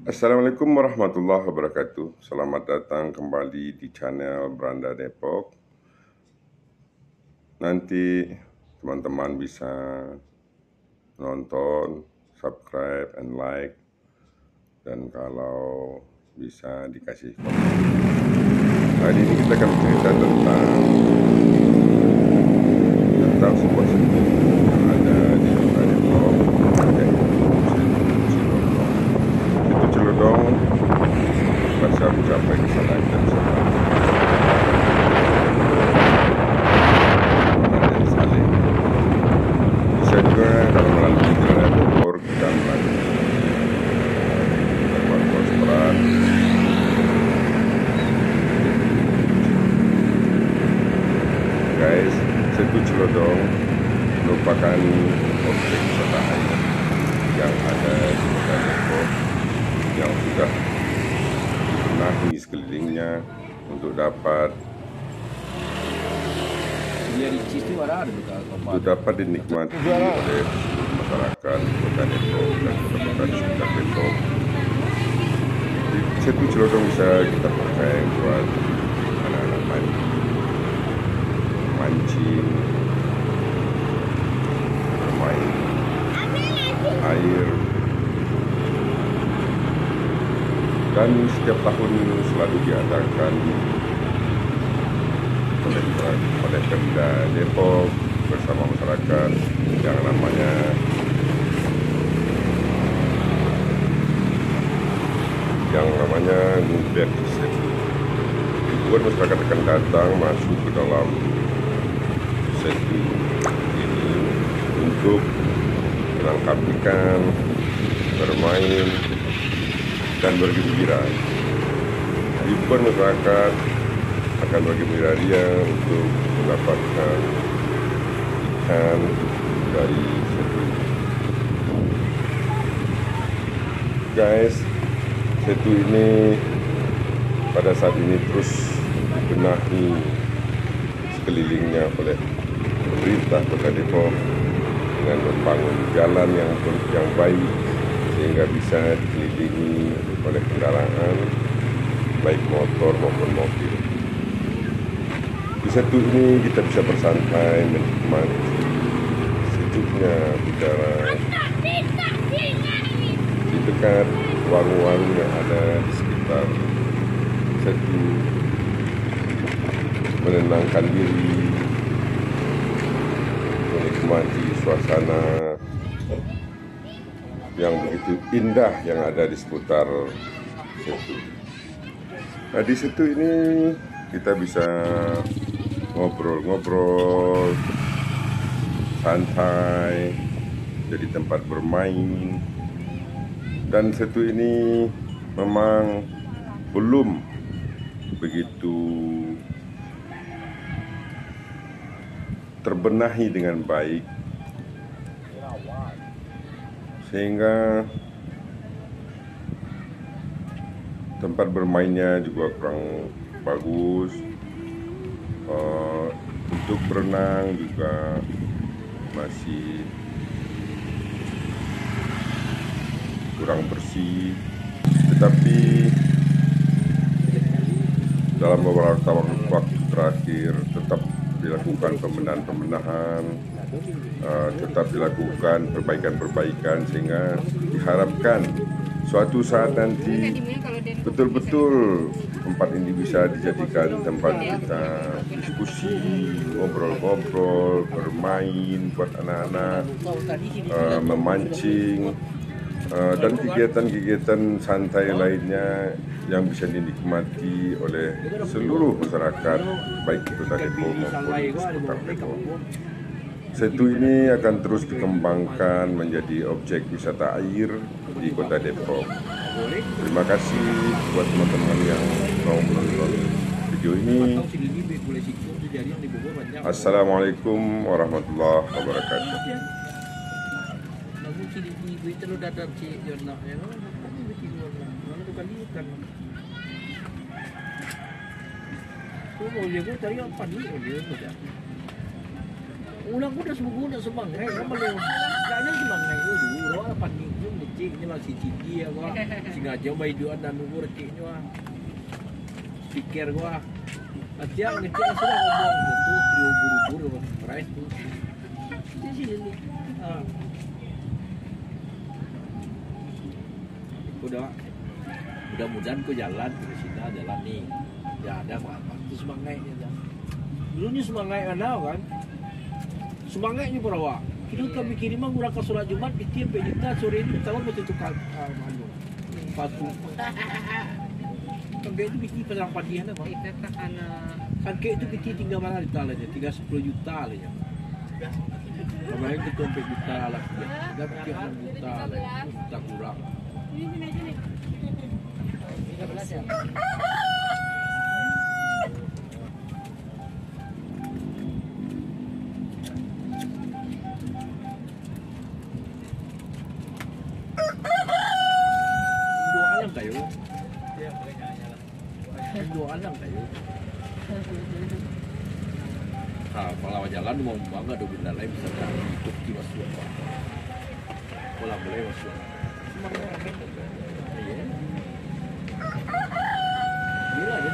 Assalamualaikum warahmatullahi wabarakatuh. Selamat datang kembali di channel Beranda Depok. Nanti teman-teman bisa nonton, subscribe, and like. Dan kalau bisa dikasih komen. Hari ini kita akan bercerita tentang sebuah seni yang ada di kota Depok, yaitu Cilodong. Itu Cilodong bisa mencapai ke sana dan sana. Bisa juga kalau melalui jalan Bogor kita melalui Taman Kosteran. Guys, Setu Cilodong merupakan objek wisata air yang ada di kota Depok yang sudah dibenahi sekelilingnya untuk dapat dinikmati oleh masyarakat kota Depok dan kota-kota di sekitar Depok. Di Setu Cilodong bisa kita pakai buat anak-anak mancing, bermain air, dan setiap tahun selalu diadakan oleh Pemda Depok bersama masyarakat yang namanya Ngubek Setu. Ribuan masyarakat akan datang masuk ke dalam setu ini untuk menangkap ikan, bermain, dan bergembira. Ribuan masyarakat akan bergembira untuk mendapatkan ikan dari setu. Guys, setu ini pada saat ini terus dibenahi sekelilingnya oleh pemerintah Kota Depok dengan membangun jalan yang baik sehingga bisa dikelilingi oleh kendaraan baik motor maupun mobil. Di setu ini kita bisa bersantai menikmati sejuknya udara di dekat warung-warung yang ada di sekitar setu, menenangkan diri, menikmati suasana yang begitu indah yang ada di seputar setu. Nah, di setu ini kita bisa ngobrol-ngobrol, santai, jadi tempat bermain. Dan setu ini memang belum begitu terbenahi dengan baik, sehingga tempat bermainnya juga kurang bagus. Untuk berenang juga masih kurang bersih, tetapi dalam beberapa waktu terakhir tetap dilakukan pembenahan, tetap dilakukan perbaikan sehingga diharapkan suatu saat nanti betul-betul tempat ini bisa dijadikan tempat kita diskusi, ngobrol-ngobrol, bermain buat anak-anak, memancing, dan kegiatan-kegigiatan santai lainnya yang bisa dinikmati oleh seluruh masyarakat baik di Kota Depok maupun di sekitar Depok. Setu ini akan terus dikembangkan menjadi objek wisata air di Kota Depok. Terima kasih buat teman-teman yang mau menonton video ini. Assalamualaikum warahmatullahi wabarakatuh. Ulang ko na sumuguna sa bangay, naman yung Ada semangat itu dulu, orang panik itu ngecek ini masih tinggi ya gua. Sengaja main duaan dan nunggu receknya gua. Pikir gua. Nanti yang ngecek sudah ngomong itu trio buru-buru price tuh. Di sini. Mudah-mudahan kau jalan ke sini jalan nih. Ya ada apa-apa. Itu semangatnya ya. Dulunya semangat mana kan? Semangatnya perawa. Kita kami kirim murah ke sholat Jumat, bikin penita sore ini tahu betul tukar patu. Sampai itu bikin pedang padian apa? Itu takana. Sampai itu bikin tinggal mana di talanya? 10 juta lah ya. Kemarin kita 4 juta lah. Dah bikin 6 juta lah. Juta kurang. Ini aja nih. 13 ya. Tayo. Doan lang tayo. Kalau jalan mau bangga do benda lain bisa ikut di masuk. Kalau boleh masuk. Iya. Gila kan.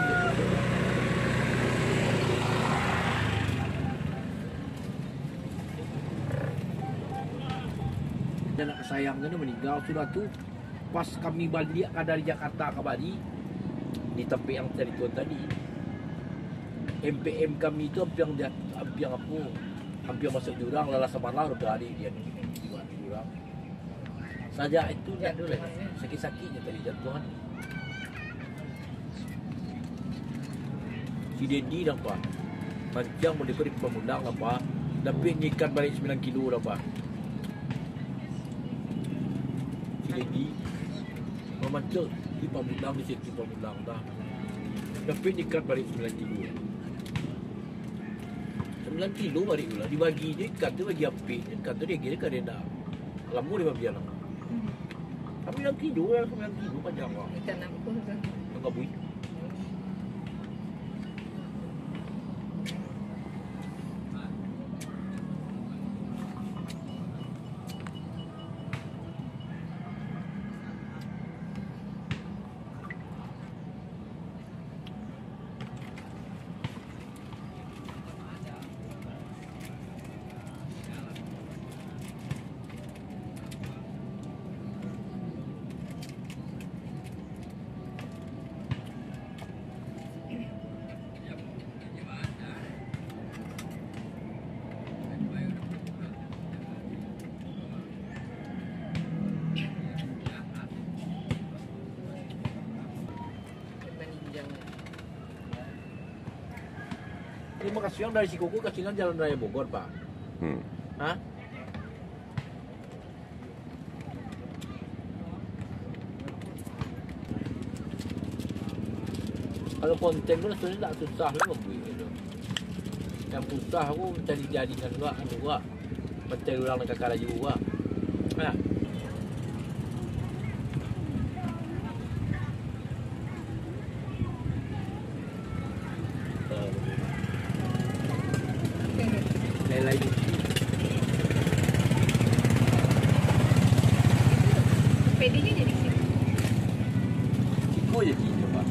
Dan anak sayangnya meninggal sudah tuh. Pas kami balik dari Jakarta ke Bali di tempat yang tadi MPM kami itu hampir masuk jurang lelah semalam udah hari dia di jurang saja itu lihat dulu sakit-sakitnya tadi jatuhan si Dedi apa macam mau diberi pemundang apa tapi nyikat balik 9 kilo apa si Dedi macam di pamudang di situ pamudang dah. Tapi ikat balik 9 kilo. 9 kilo balik pula dibagi je ikat tu bagi api. Ikat tu dia kira kan dia dah. Lama dia biar lah. Tapi 9 kilo lah 9 kilo panjang lah. Ikan apa kan? Enggak bui. Terima kasih yang dari Sikuku ke Cinan Jalan Raya Bogor, Pak. Hah? Kalau konten itu sebenarnya tak susah lah membeli itu. Yang susah aku mencari jadikan juga, mencari orang dekat kala juga. Nah. Lain-lain. PD-nya jadi sini. Ciko je sini, Pak.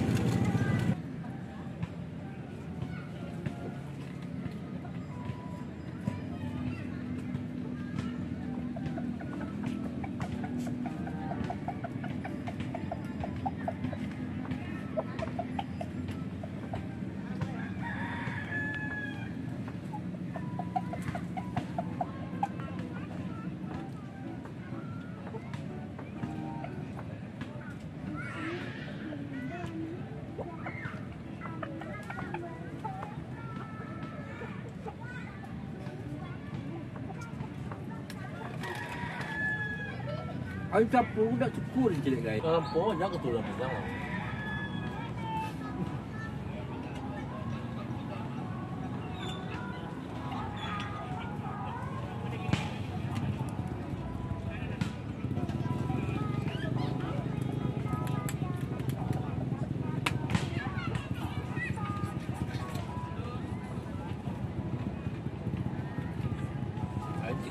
Ay campur nak cukur je jelek guys. Dalam pohon jangan keturunan pisang.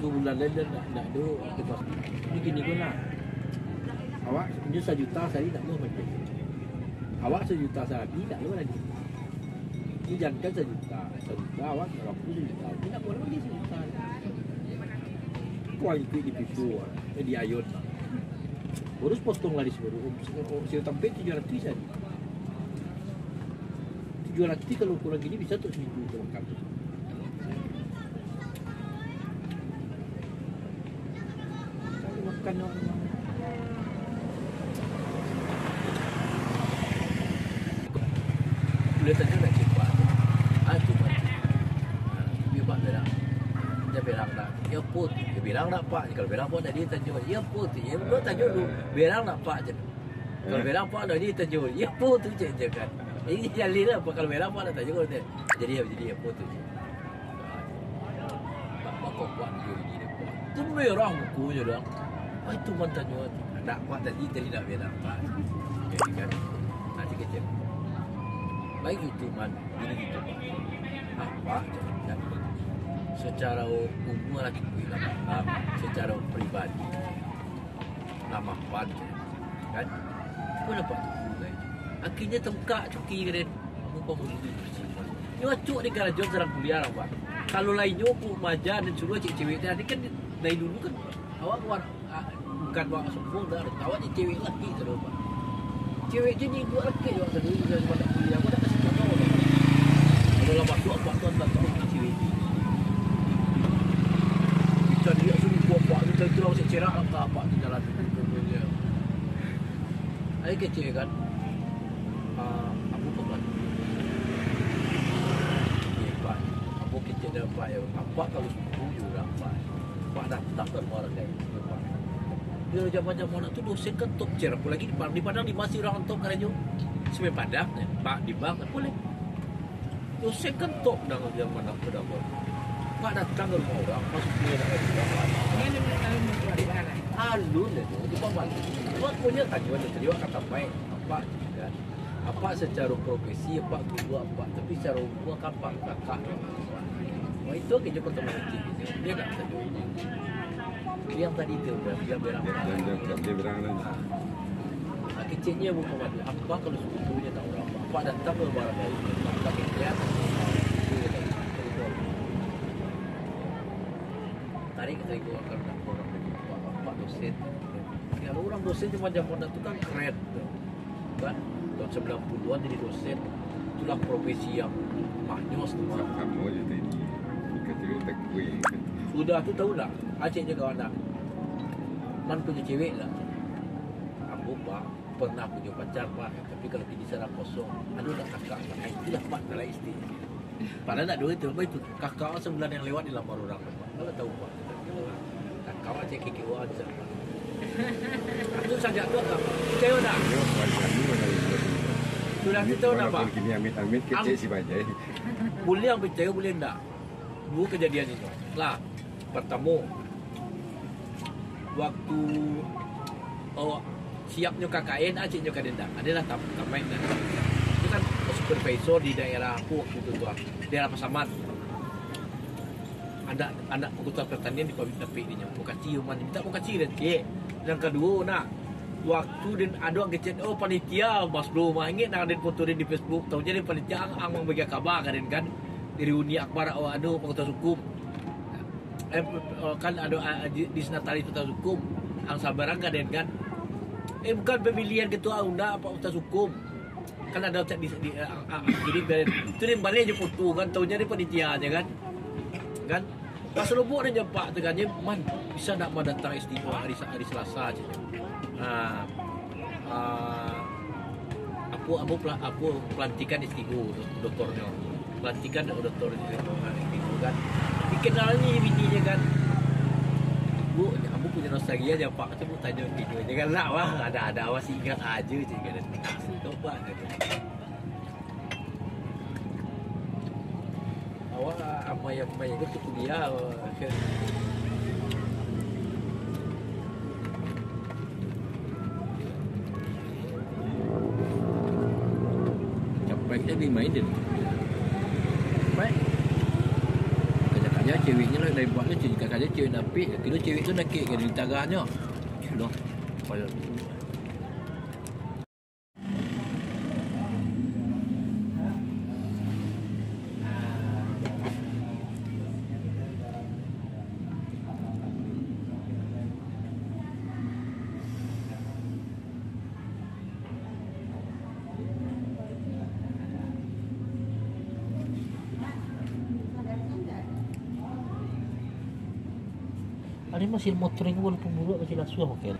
bulan lain dan nak ada tukar. Ini gini guna. Awak ini 1 juta sehari tak mau macam. Awak 1 juta sehari tak mau lagi. Ini jangan 1 juta awak 80 juta. Ini tak boleh lagi 1 juta. Kau ikut di pipu, di ayun. Harus potong lagi sebelum saya tampil 700 saja. 700 kalau kurang gini bisa untuk seminggu kelengkap. Makan orang. Boleh tanya nak cepat. Cuma. Dia pak dah. Dia bilang nak, ya put. Dia bilang nak pak. Kalau bilang pak tadi tanya, ya put. Ya put tanya dulu. Bilang nak pak je. Kalau bilang pak tadi tanya, ya put tu je kan. Ini jalin lah. Kalau bilang pak nak tanya kalau dia. Jadi ya put tu. Pak kau buat dia pak. Tu merah muka je dah. Itu mantan juga. Nak pak tadi nak bilang pak. Jadi kan. Nanti kecil. Baik itu man, ini gitu pak. Apa? Dan secara umum lagi bilang, secara pribadi, nama pan, kan? Kau dapat tu akhirnya tengkak cuki keren, muka mulut bersih. Ini wacuk di kalau jom serang kuliah pak. Kalau lainnya pun maja dan suruh cewek tadi kan dari dulu kan awak bukan awak sombong dah, awak cewek lagi terus pak. Cewek je ni buat lelaki juga sendiri juga pada kuliah. Aku dah kasih tahu dah. Kalau lama tu apa tuan tak tahu ni cewek ni. Kita dia suruh buat kita tu orang cerak lah apa tu jalan tu dia. Ai ke cewek kan. Aku bukan. Pak. Aku kita dah pak ya. Apa kalau suruh juga pak. Pak dah tak orang lain. Dia zaman-zaman tu dosen kan top chair. Apa lagi di Padang di masih orang top kerja. Sampai Padang, Pak di Bang boleh. Dosen kan top dah zaman aku dah. Pak datang ke rumah orang, masuk dia dah ada orang. Ini di mana? Alun itu di Bang. Buat punya tajuan dia kata baik apa kan. Apa secara profesi apa guru apa tapi secara umum kapan kakak. Wah itu kerja pertama dia tak tahu. Yang tadi tu dia berang. Dia berang lagi. Kecilnya bukan apa kalau sebetulnya tak orang apa datang ke barang dari apa kecil. Tarik gua akan orang apa dosen. Kalau orang dosen cuma zaman itu kan keren. Kan tahun 90-an jadi dosen. Itulah profesi yang maknyos tu. Kamu je tadi. Kata tak kuih. Sudah tu tahu tak? Acik je kawan nak. Man punya cewek lah. Aku pak pernah punya pacar pak. Tapi kalau pergi sana kosong, aduh nak kakak. Itulah pak dalam isteri. Padahal nak duit tu, itu kakak sebulan yang lewat dilamar orang. Kalau tahu pak. Kakak acik kekewa di sana. Itu saja tu apa? Tahu tak? Sudah kita tahu tak pak? Kini amit-amit kecil si bajai. Boleh yang percaya boleh tak? Dua kejadian itu. Lah, pertama waktu siapnya KKN aciknya kadenda adalah tambahan kan. Itu kan supervisor di daerah aku waktu itu tuh, daerah Pasaman. Ada anak pengusaha pertanian di pabrik tapi dia bukan ciuman, minta bukan cium dia. Yang kedua nak waktu dan ada orang kecil panitia Mas Bro mah ingin nak ada foto di Facebook tahu jadi panitia ang bagi kabar kan dari Uni Akbar aduh pengusaha hukum kan ada di Senatari Fakultas Hukum ang sabarang kan bukan pemilihan ketua undang apa fakultas hukum kan ada cek di jadi itu yang balik aja foto kan tahunya di panitia aja kan pas lubuk aja pak tegannya man bisa nak datang istimewa hari Selasa aja aku pelantikan istimewa doktornya pelantikan doktor istimewa kan dikenal ni bininya kan bu punya nostalgia aja pak tu tanya video jangan lah wah ada awas ingat aja je kan coba awak apa yang itu kuliah capeknya dimainin baik kerja ceweknya lah dari buatnya jika saja cewek napik, kira cewek tu nak kek dari tagahnya. Loh, payah. Ada masih motoring walaupun buruk masih lasuh okey.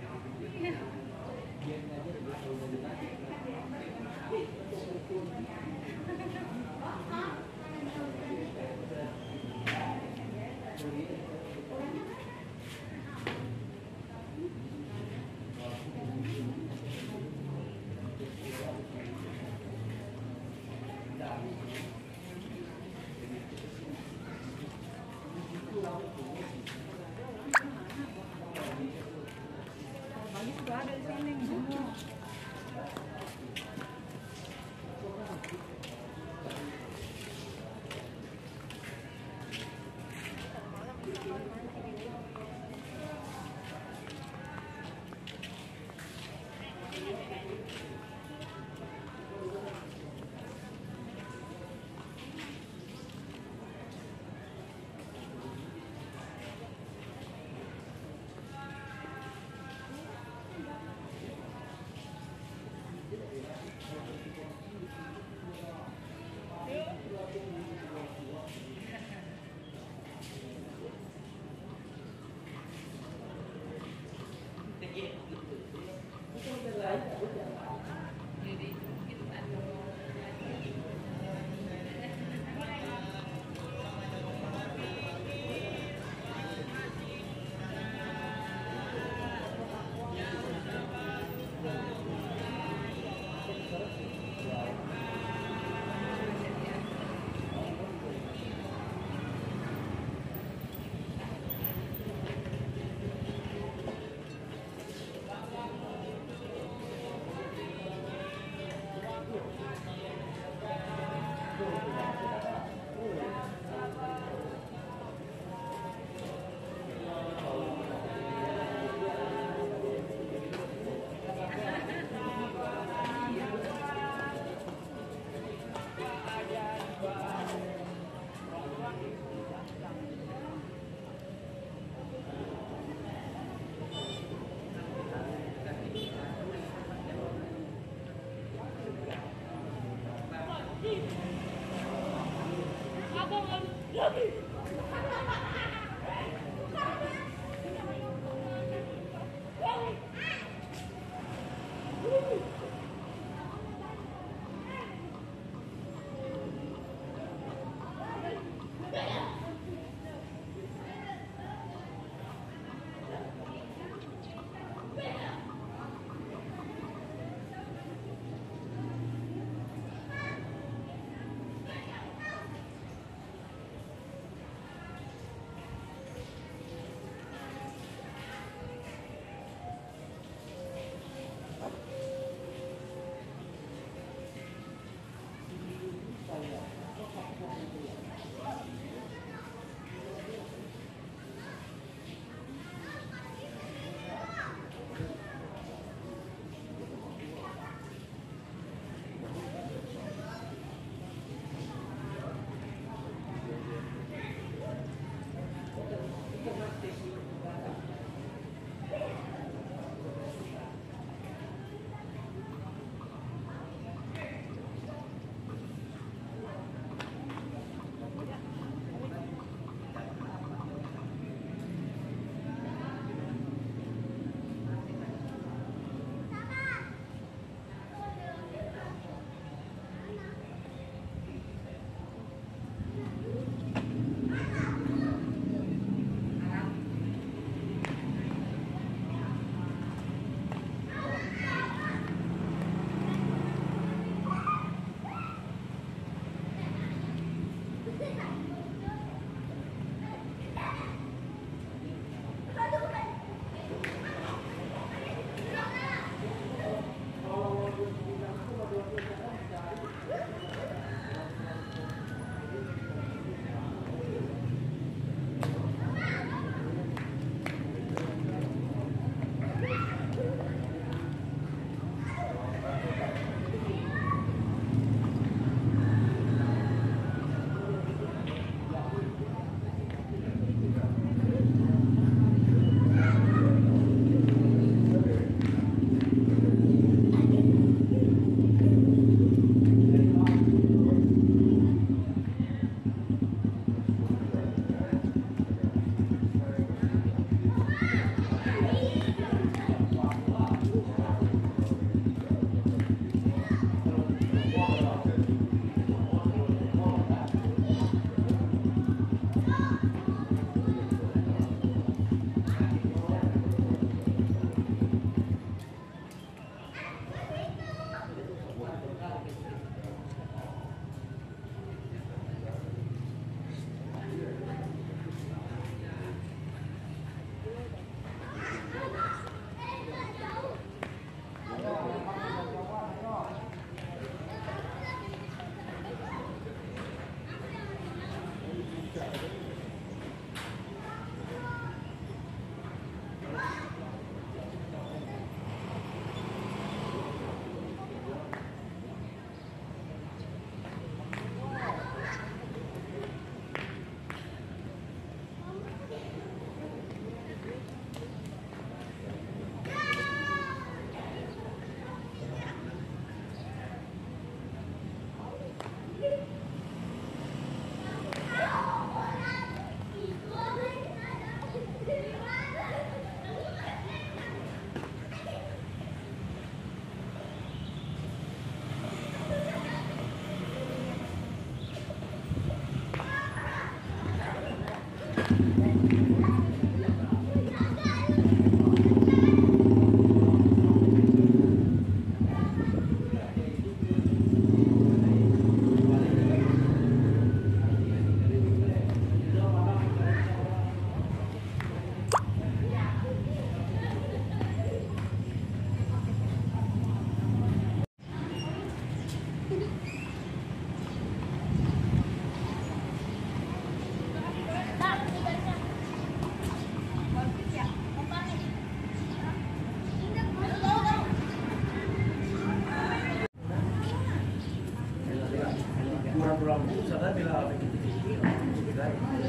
orang pun sadar bila apa kita ini sudah.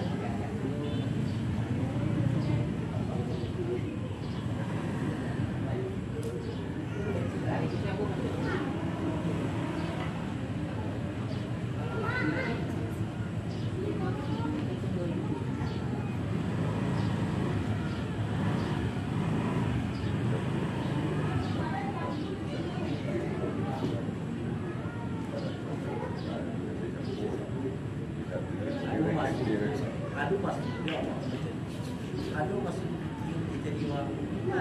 Aduh masih jadi warung.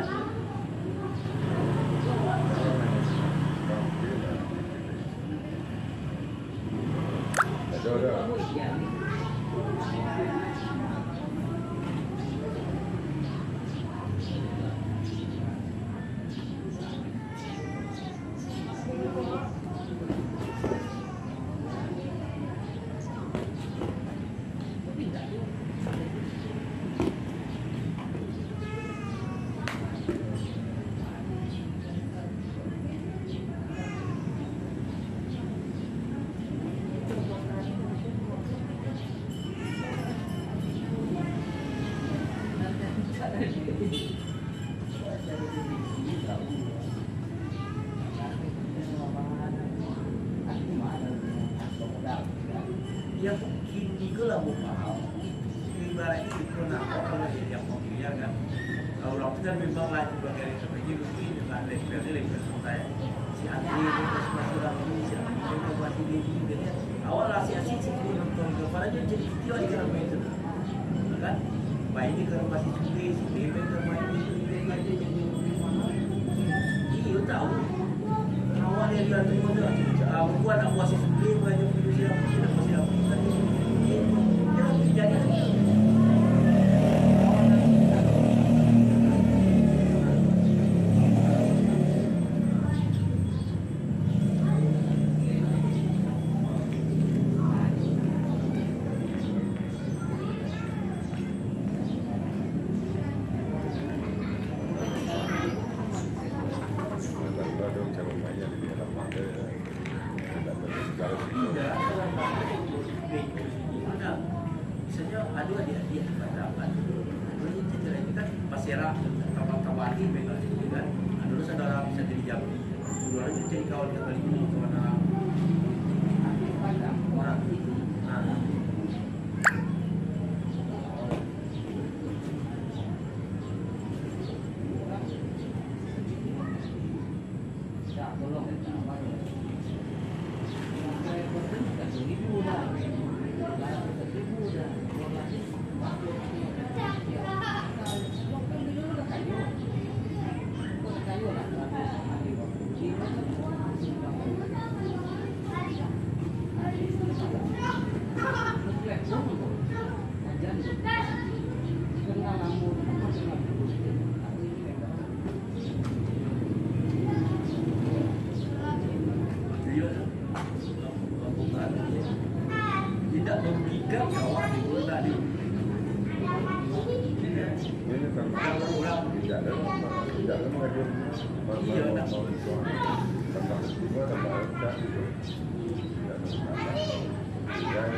Yang kini ke lah mahal. Ibaratnya itu nak kalau yang mobilnya kan. Kalau orang kan memang lah sebagai seperti begini dengan level santai. Si Andri itu masih rapi, si Andri itu masih begini. Awal lah si Asyik sih nonton kepalanya jadi video di dalam itu, kan? Baik ini kalau masih cuti, si Bebe main itu aja jadi mana? Iya tahu. Awal dia lihat itu macam, buat nak buat si cuti banyak video siapa masih apa? Jadi misalnya ada hadiah dapat dulu cerita ini kan pasirah kawan-kawan ini kan dulu saudara bisa jadi jam dulu aja jadi kawan kali ini kawan orang tidak merugikan kawan di bulan tadi. Ini tentang tidak ada mengajukan Iya, tentang semua tentang tidak ya ini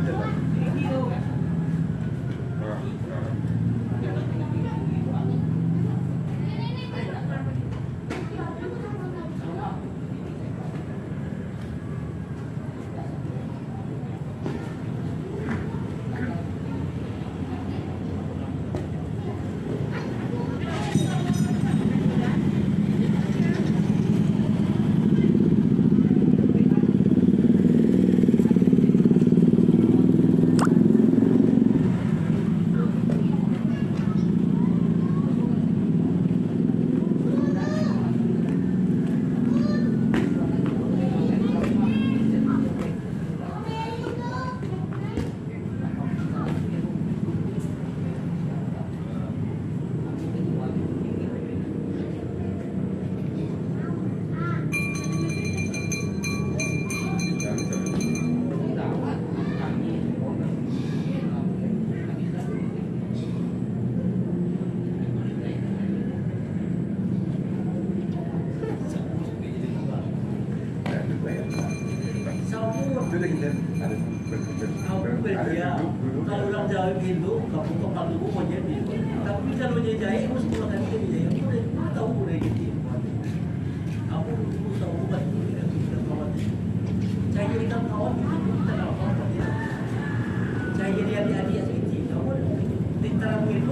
Kalau orang Jawa Hindu, kapal dulu mau jadi. Tapi kalau jahit, aku sekolah kan dia jahit. Aku tahu udah gitu. Aku tahu bukan kita kawan. Saya jadi kawan kita apa? Saya jadi adik-adik sedikit. Kamu tentara Hindu.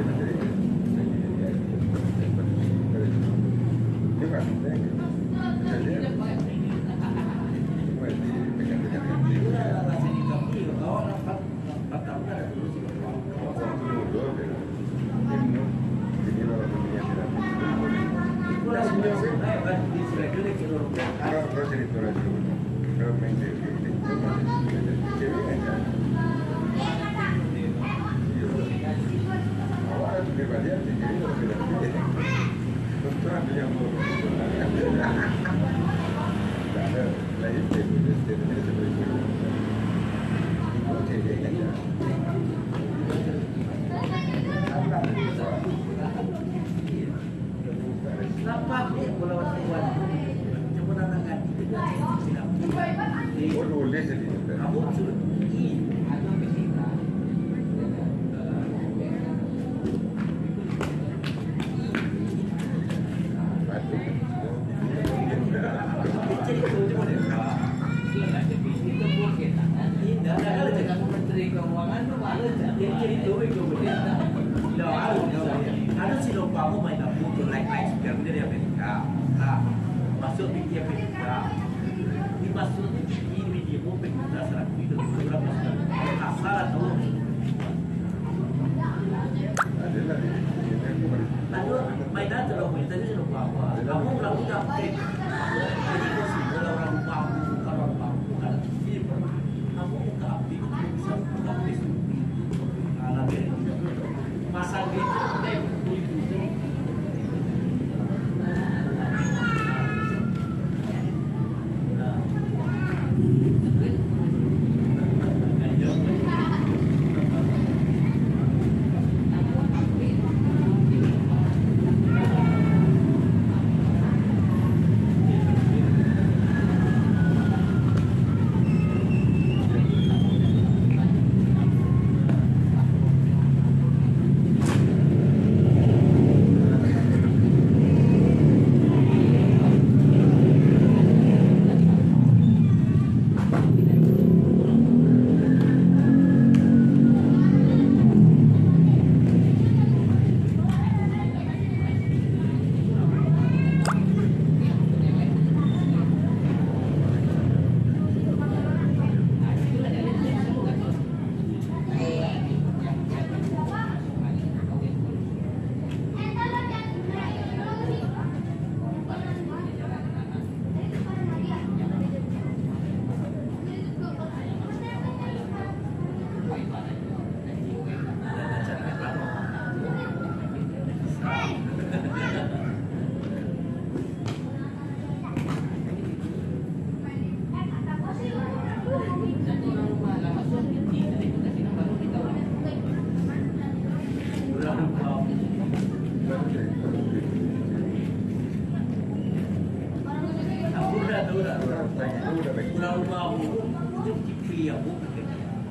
Ada si lupa aku main apa tuh like sekarang dari Amerika. Nah, masuk di Amerika. Dimasuk di media publik dasar itu beberapa asal atau lalu mainan terlalu banyak tadi lupa apa. Kamu lalu capek. Jadi kalau orang lupa kalau lupa kan kamu buka api bisa buka Facebook. Pasang gitu,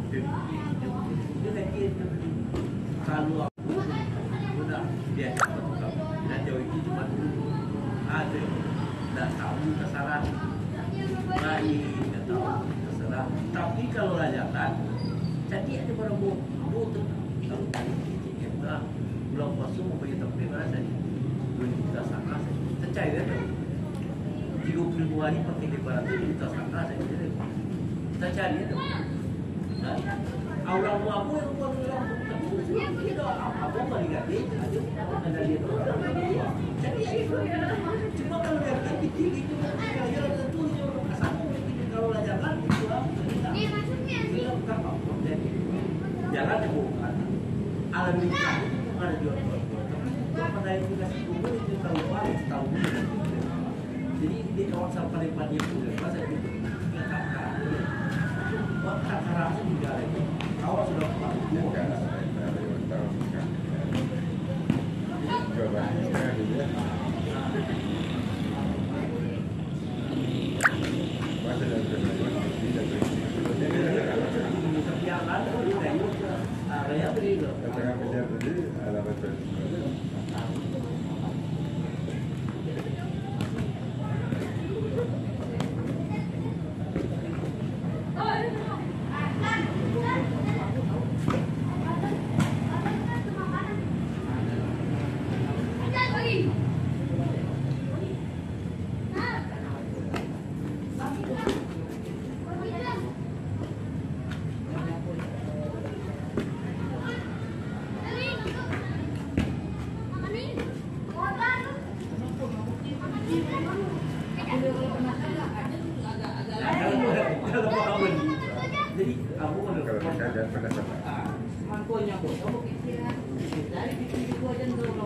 Dia lagi kalau aku udah dia dapat kamu. Dan jauh itu cuma ada tidak tahu kesalahan baik, tidak tahu kesalahan. Tapi kalau rajakan, jadi ada barang butuh kalau kita belum masuk mau pergi tempat mana belum kita sana kita cari dia 30 hari pakai di barat itu kita sana kita cari dia orang aku yang buat orang itu apa mau diganti ada dia jadi cuma kalau dia ganti itu kalau tentu asal kalau rajakan itu kita bukan apa jangan dibuka alam nikah itu bukan ada jual-jual tapi pada yang dikasih umur itu kalau paling tahu jadi di kawasan paling panjang itu masa itu kita kakak buat kakak juga lagi awal sudah jadi aku kalau saya pada mangkonya kok kamu dari itu aja dulu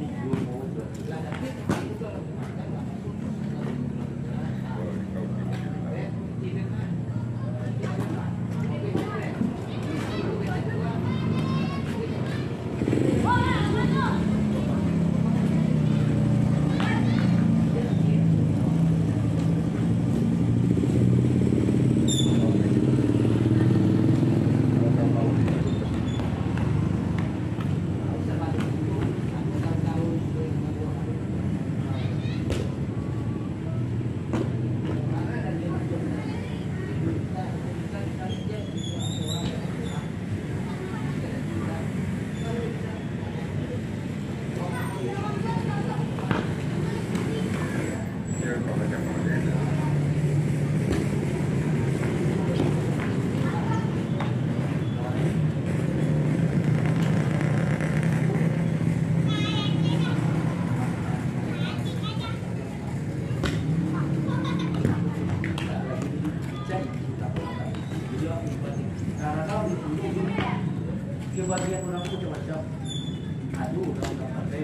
kebagian orang itu macam aduh orang dapat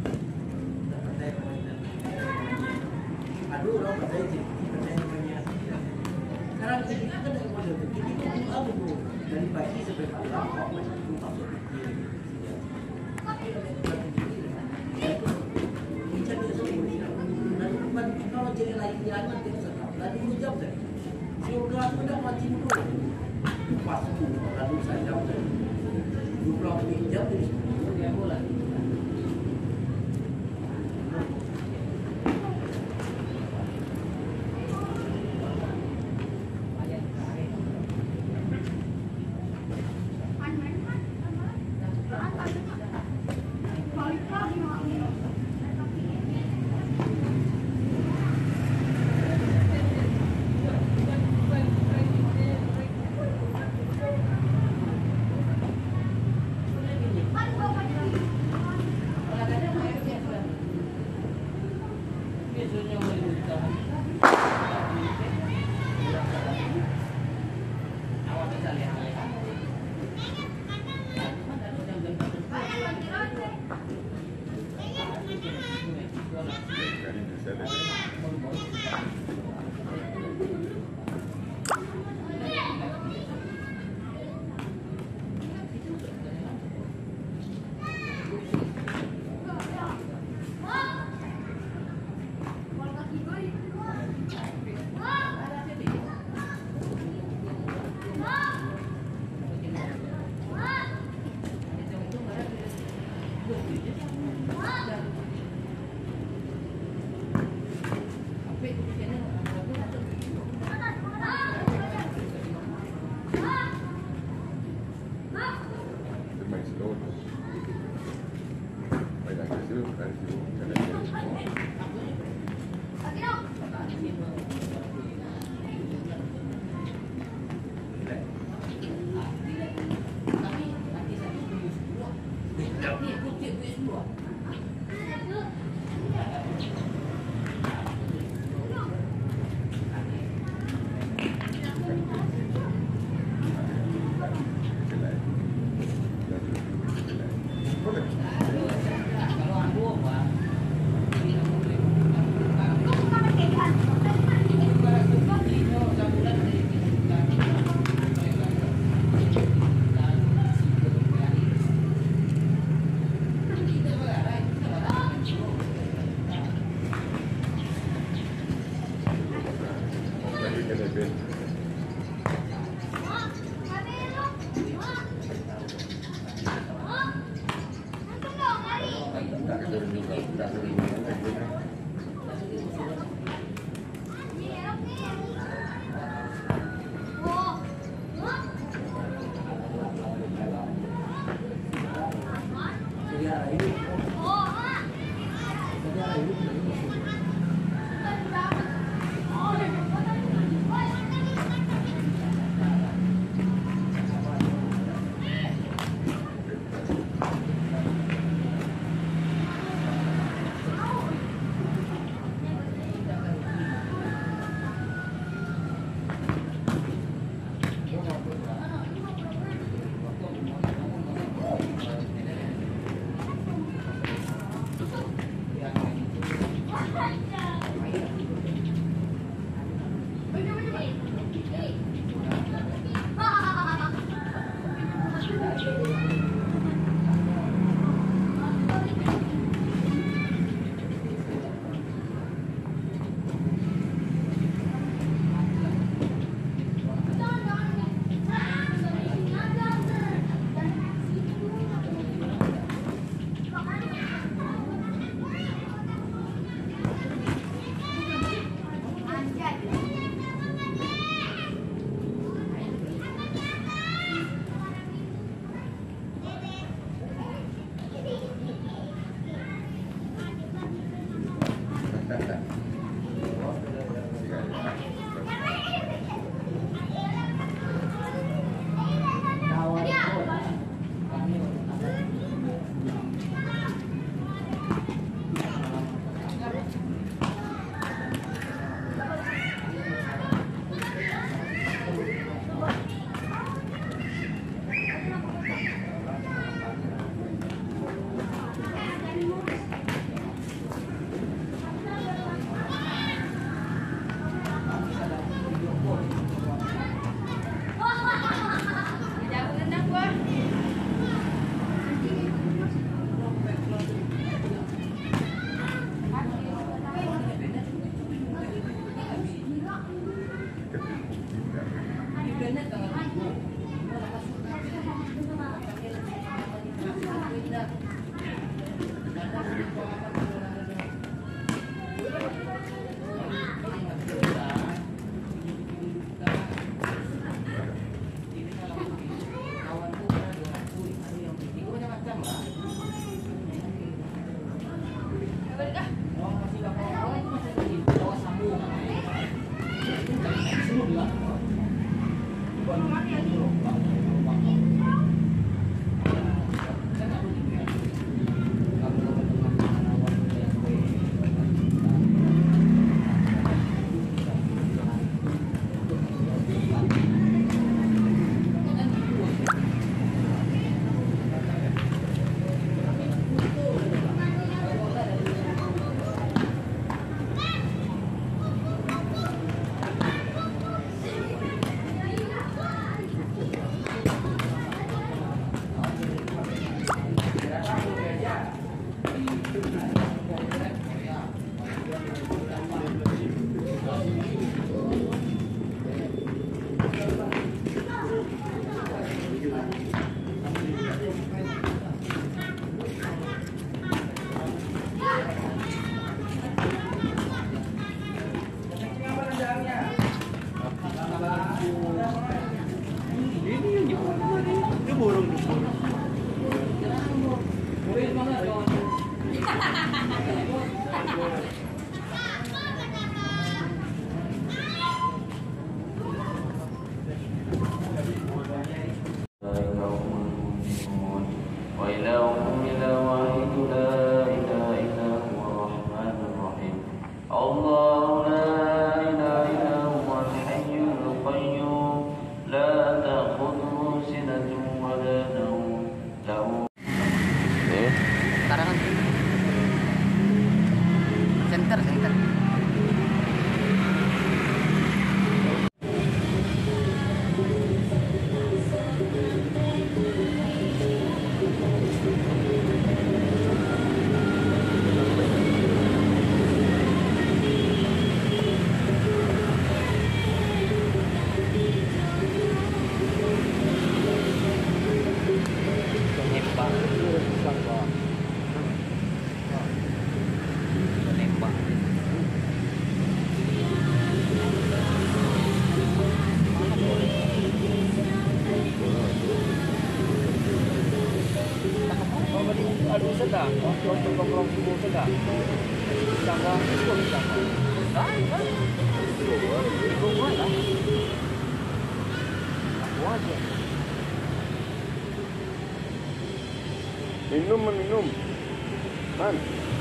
aduh orang dapat sekarang kita kan dari model begini itu apa bro dari pagi sampai malam kok masih itu masuk nanti kalau jadi lagi di anak kita sedang tadi jam tadi surga sudah mati dulu pas lalu saya jam tadi 24 jam dari sebelum dia mulai. adu sedang, waktu nongkrong semua sedang. Sangat pun sama. Itu lah. Aku aja. Minum, minum. Man.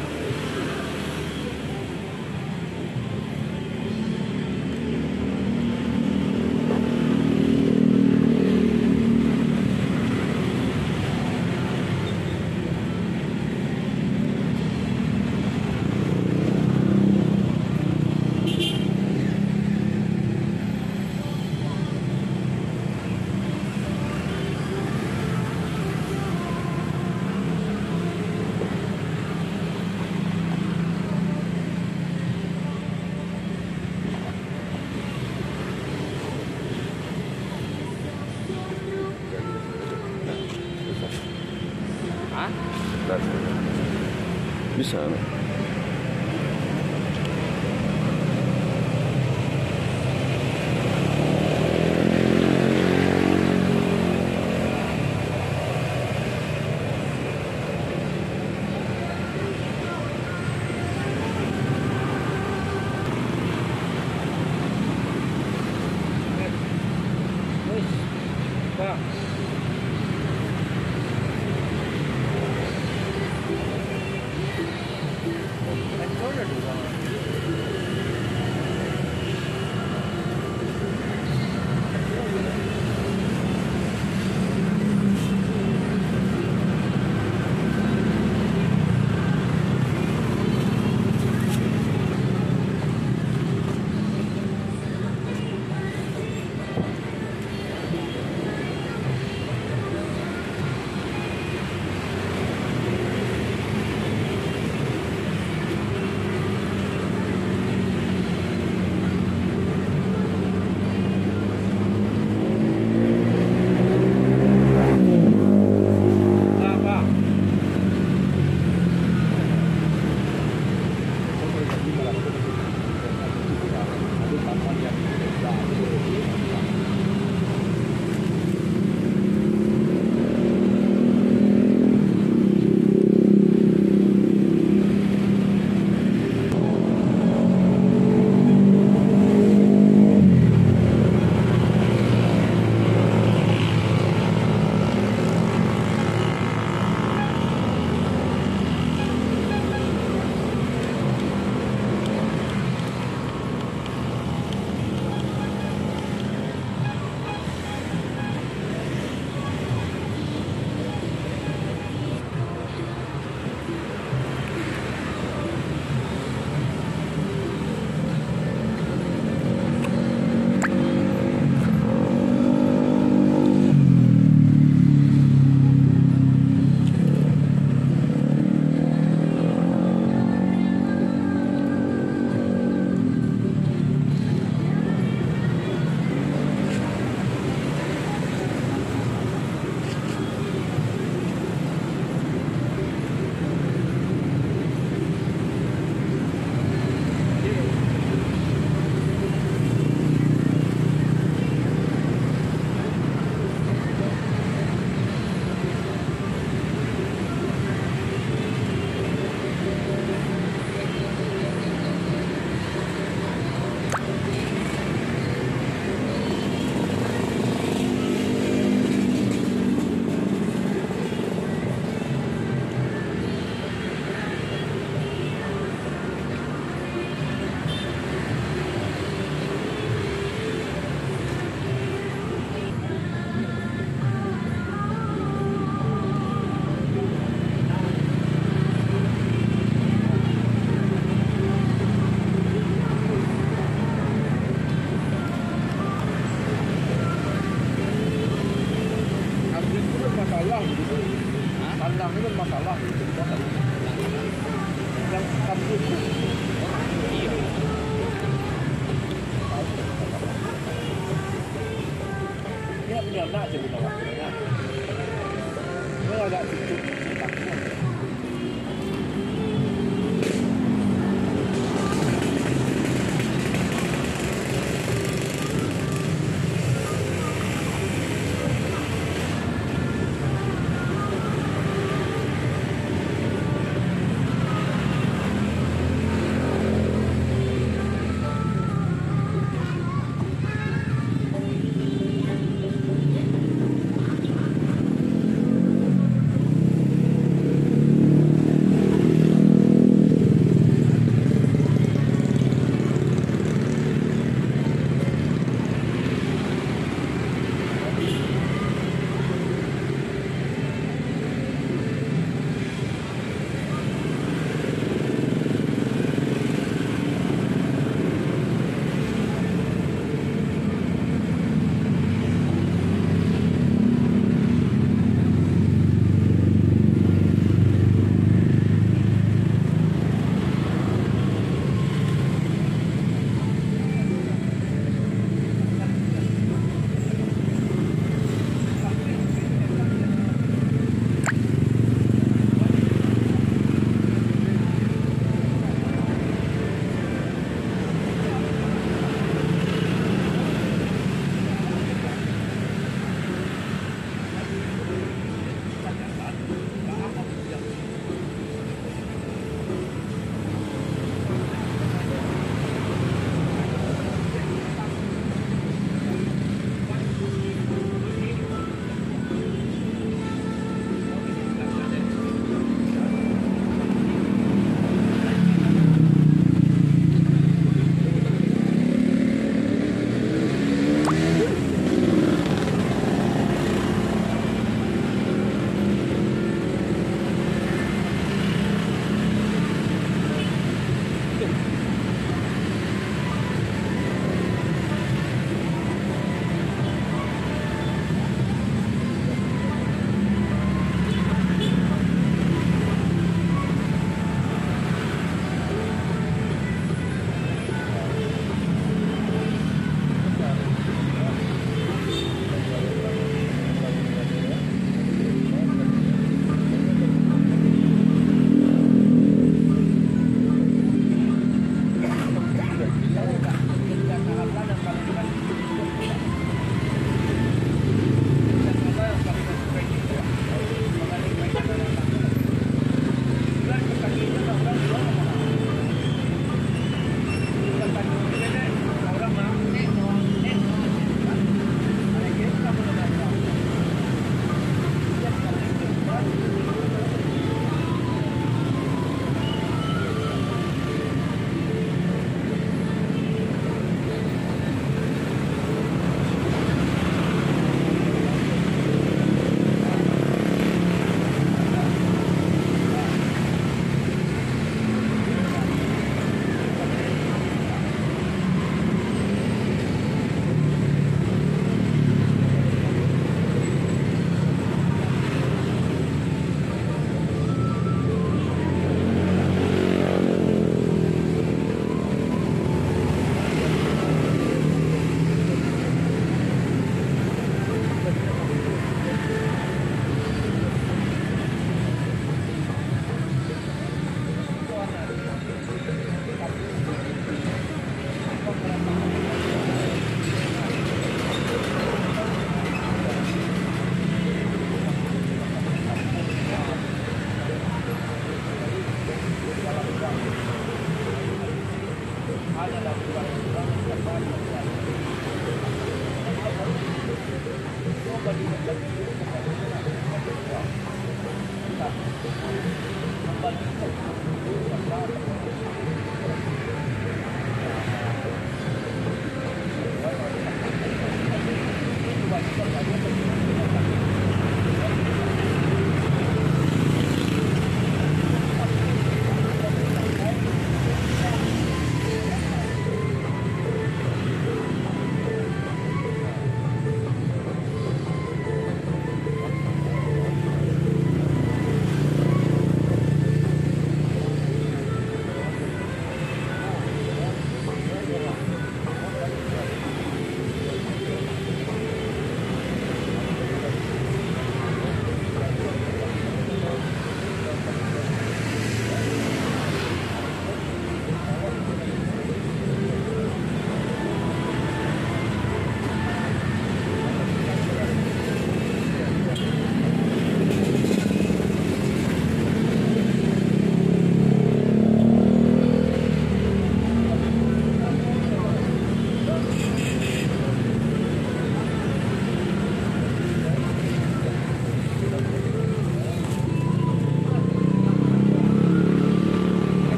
Bisa.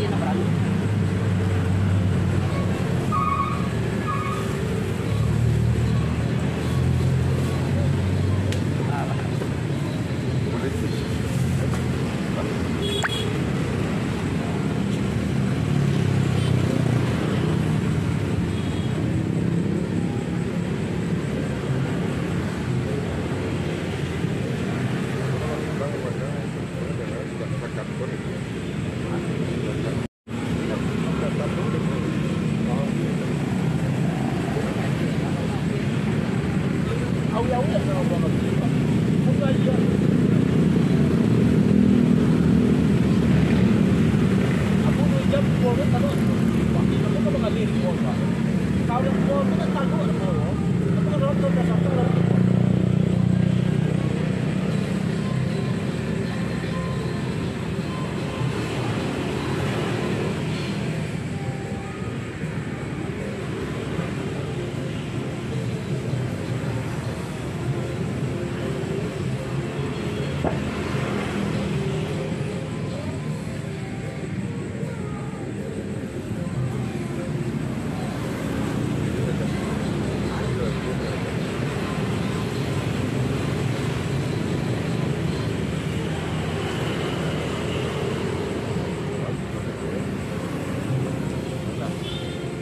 na parado.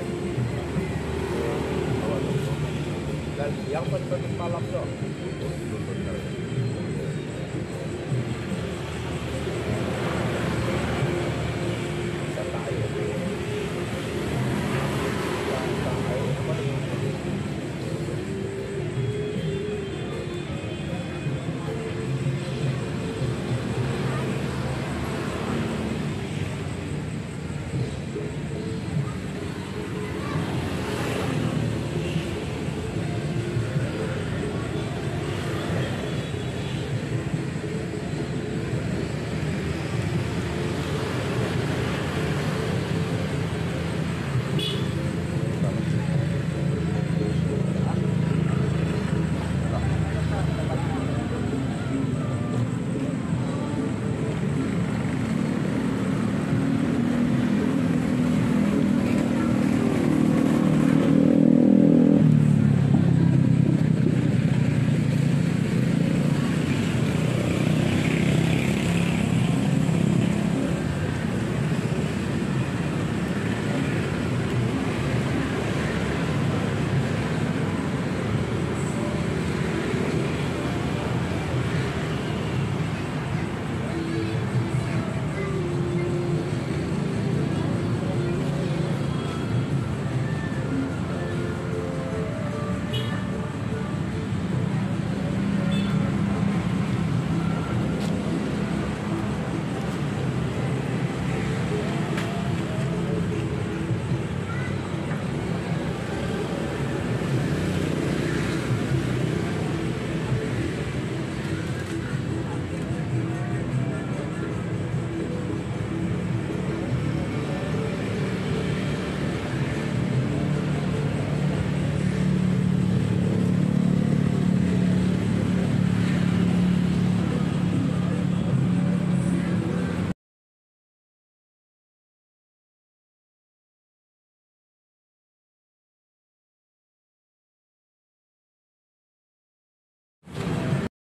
Yang penting malam tuh.